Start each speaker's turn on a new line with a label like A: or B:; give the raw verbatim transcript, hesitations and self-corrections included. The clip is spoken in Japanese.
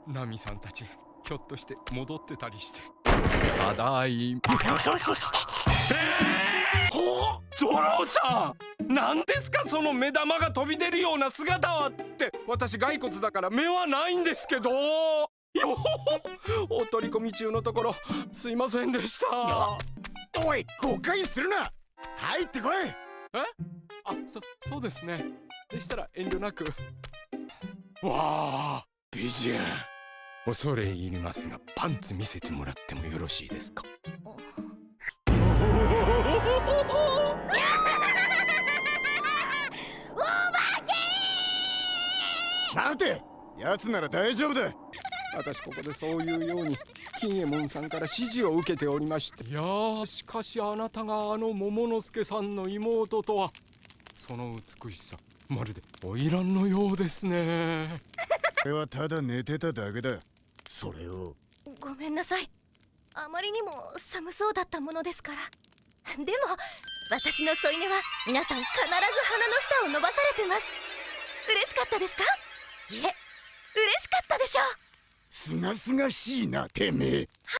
A: ナミさんたちひょっとして戻ってたりして。ただいま。ゾロさん、何ですかその目玉が飛び出るような姿はって。私骸骨だから目はないんですけど。よお取り込み中のところすいませんでした。
B: おい、誤解するな。入ってこい。
A: えあ、そ、そうですね。でしたら遠慮なく。わあ、美人。恐れ入りますがパンツ見せてもらってもよろしいですか。
B: 待て、奴なら大丈夫だ。
A: 私ここでそういうように金右衛門さんから指示を受けておりまして。いやー、しかしあなたがあの桃之助さんの妹とは。その美しさ、まるで花魁のようですね。
B: 俺はただ寝てただけだ。それを。
C: ごめんなさい。あまりにも寒そうだったものですから。でも私の添い寝は皆さん必ず鼻の下を伸ばされてます。嬉しかったですか？いえ、嬉しかったでしょう。
B: すがすがしいな、てめえ。